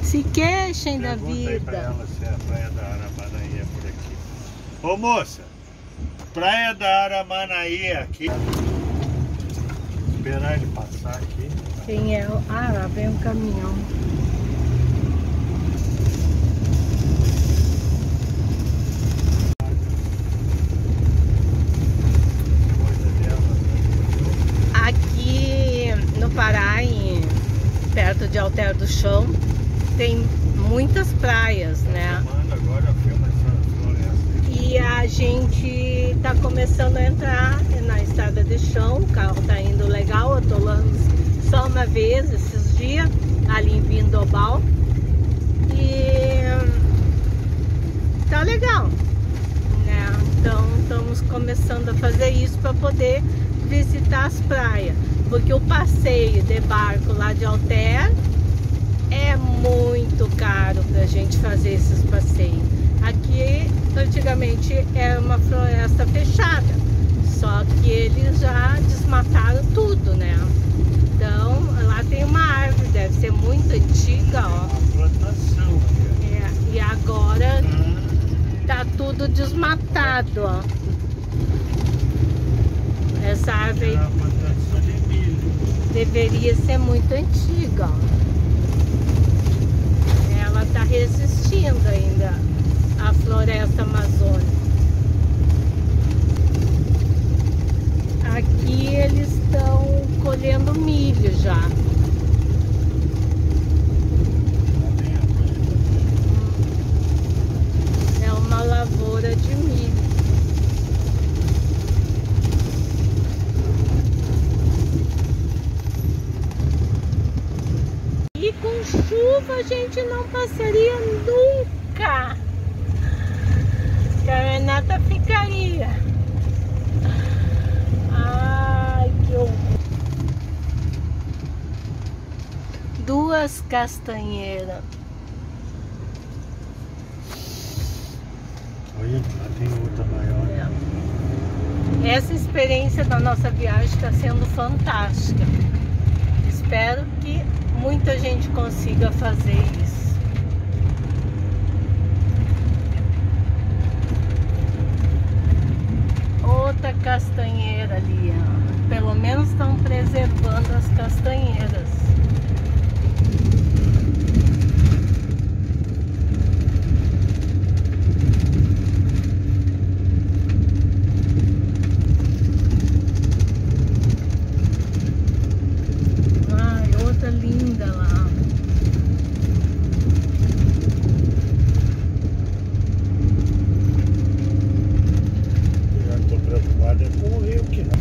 Se queixem da Pergunta aí pra vida. ela se a Praia da Aramanaí é por aqui. Ô moça, Praia da Aramanaí é aqui. Esperar ele passar aqui. Quem é? Ah, lá vem um caminhão. Aqui no Pará, perto de Alter do Chão, tem muitas praias, né? Agora filma essa floresta. E a gente tá começando a entrar na estrada de chão, o carro tá indo legal, atolando só uma vez esses dias, ali em Vindobal. E tá legal, né? Então estamos começando a fazer isso para poder visitar as praias, porque o passeio de barco lá de Alter é muito caro pra gente fazer esses passeios. Aqui antigamente era uma floresta fechada, só que eles já desmataram tudo, né? Então lá tem uma árvore, deve ser muito antiga, ó. Uma plantação. É, e agora tá tudo desmatado, ó. Essa árvore É uma plantação de milho. deveria ser muito antiga, ó. Ela tá resistindo ainda à floresta amazônica. Aqui eles estão colhendo milho já. É uma lavoura de milho. E com chuva a gente não passaria nunca. Que a Renata ficaria. Ai, que horror. Duas castanheiras. Olha, lá tem outra maior. Essa experiência da nossa viagem está sendo fantástica. Espero que muita gente consiga fazer isso. Outra castanheira ali, ó. Pelo menos estão preservando as castanheiras. Ai, outra linda lá. Já estou preocupado é com o rio que não.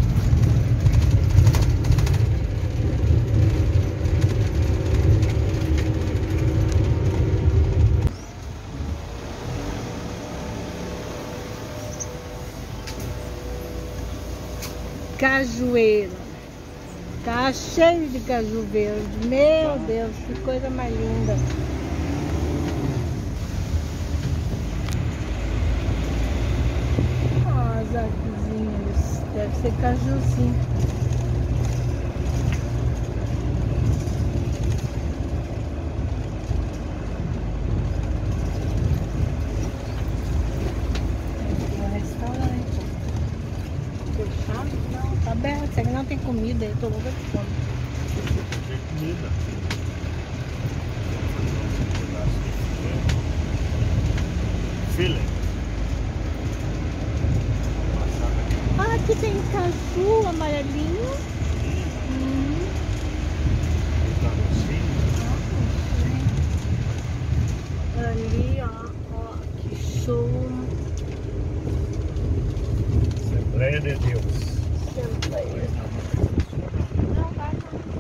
Cajueiro. Tá cheio de caju verde. Meu Deus, que coisa mais linda. Ó, as arquezinhas. Deve ser cajuzinho. Tem um restaurante. Fechado? Não, tá aberto. Será que não tem comida? Eu tô louca de fome. Tem comida. Filé. Ah, aqui tem caju amarelinho. Ali, ó, que show. Assembleia de Deus. Não, vai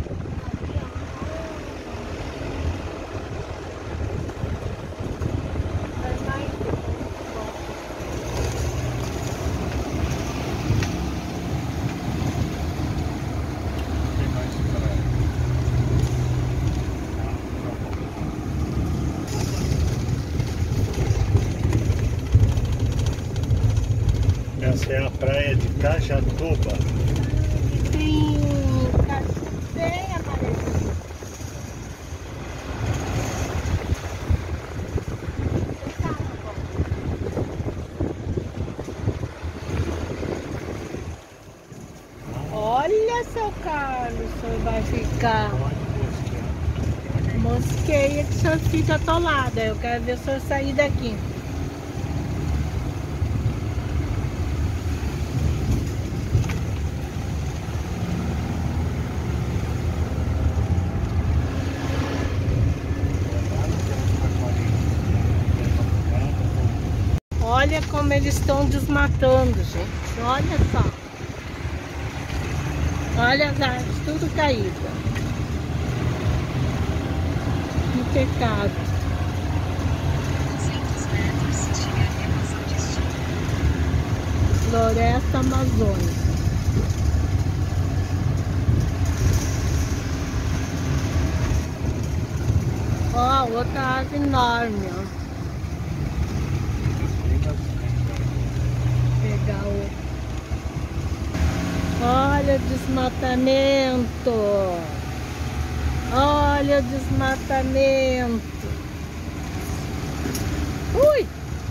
Tem mais praia. Essa é a praia de Cajatuba. tem caju bem amarelinho. vai ficar. Pode mosquear. Mosqueia que o senhor fica atolada. Eu quero ver o senhor sair daqui. Olha como eles estão desmatando, gente. Olha só. Olha as árvores, tudo caída. Que pecado. 200 metros, chega a remoção destino. Floresta Amazônica. Ó, outra árvore enorme, ó. Pegar o... Olha o desmatamento. Olha o desmatamento. Ui!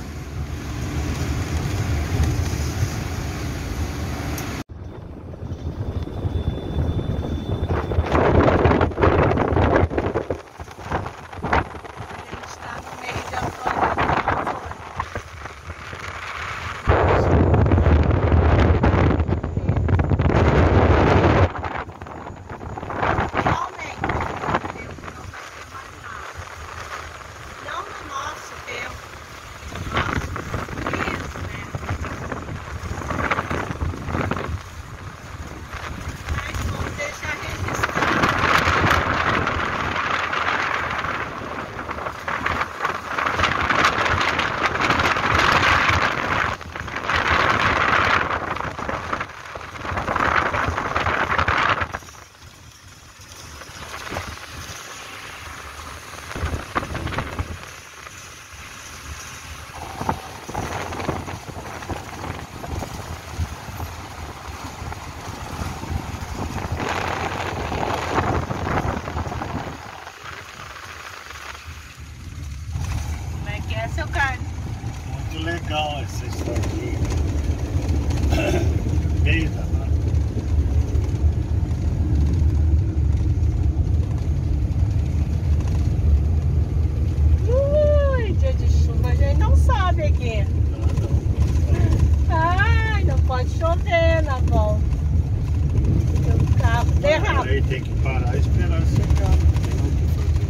Seu Carlos. Muito legal essa estradinha. Meio da mata. Ui, dia de chuva a gente não sabe aqui. Ai, não pode chover na volta. O carro derrapa. Aí tem que parar e esperar secar. Não tem o que fazer.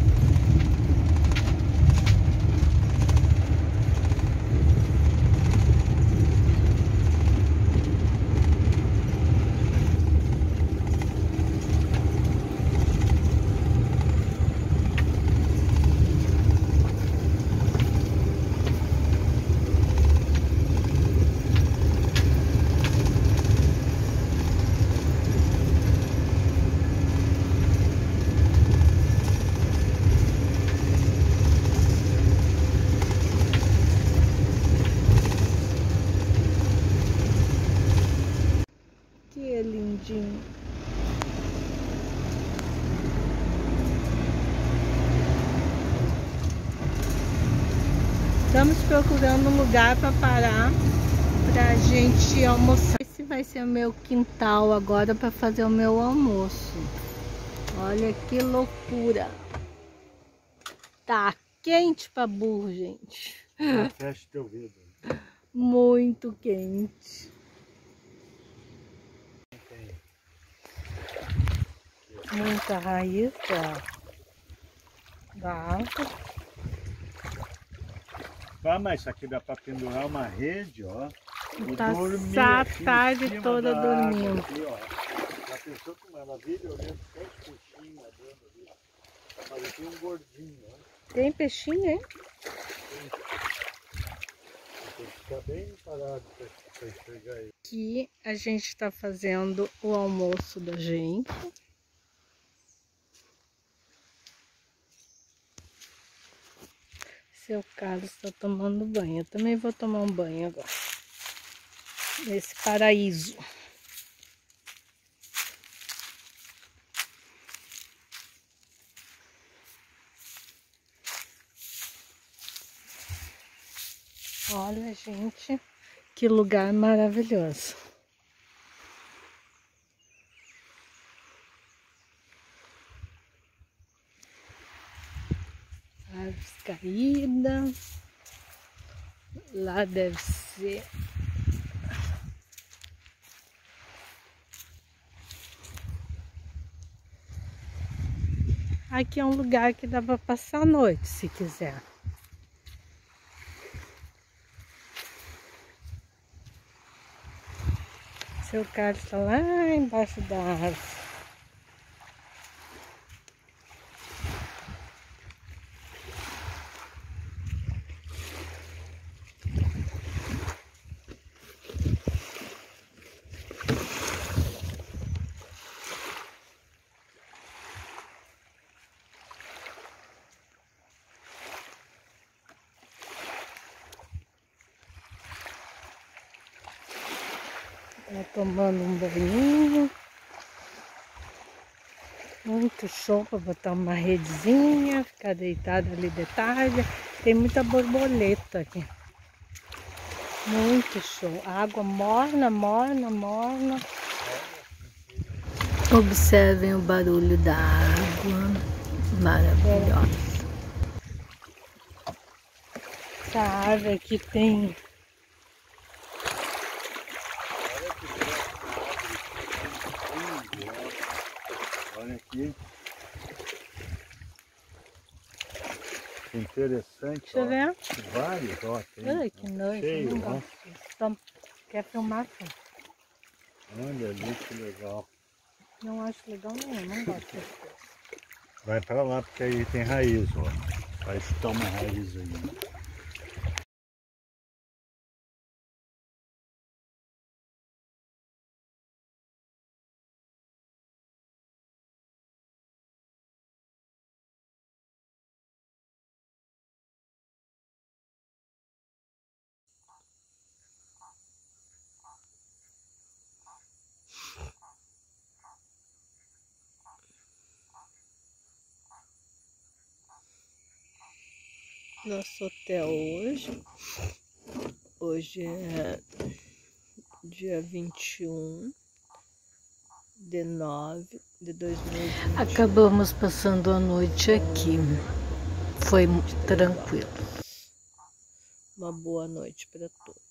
Que lindinho. Estamos procurando um lugar para parar pra gente almoçar. Esse vai ser o meu quintal agora para fazer o meu almoço. Olha que loucura. Tá quente pra burro, gente. Fecha teu vidro. Muito quente. Muita raiz da árvore. Ah, mas isso aqui dá para pendurar uma rede, ó. E Tá dormir a aqui em tarde cima toda da água dormindo. aqui, ó. A pessoa que maravilha, olhando só os peixinhos nadando ali. Mas aqui um gordinho, ó. Tem peixinho, hein? Tem que ficar bem parado para enxergar ele. Aqui a gente está fazendo o almoço da gente. Seu Carlos está tomando banho. Eu também vou tomar um banho agora. Nesse paraíso. Olha, gente, que lugar maravilhoso. Árvores caídas. Lá deve ser. Aqui é um lugar que dá para passar a noite, se quiser. Seu carro está lá embaixo da árvore. Tá tomando um banhinho. Muito show para botar uma redezinha, ficar deitada ali de tarde. Tem muita borboleta aqui. Muito show. Água morna, morna, morna. Observem o barulho da água. Maravilhosa. Essa árvore aqui tem... Olha aqui. Interessante. Deixa eu ver. Vários, ó. Ai, que nojo. Cheio, Não ó. gosto disso. Quer filmar? Olha ali que legal. Não acho legal nenhum, não gosto disso. Vai pra lá porque aí tem raiz, ó. Vai chutar uma raiz aí. Nosso hotel hoje é dia 21 de 9 de 2020. Acabamos passando a noite aqui, foi tranquilo. Uma boa noite para todos.